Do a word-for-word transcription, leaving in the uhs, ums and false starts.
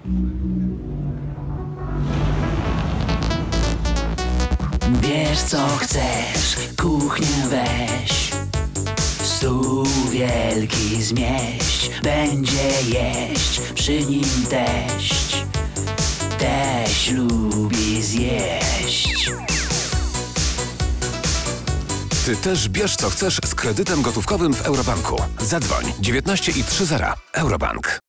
Bierz co chcesz, kuchnię weź, stół wielki zmieść, będzie jeść przy nim teść. Teść lubi zjeść. Ty też bierz co chcesz z kredytem gotówkowym w Eurobanku. Zadzwoń dziewiętnaście i trzy zera. Eurobank.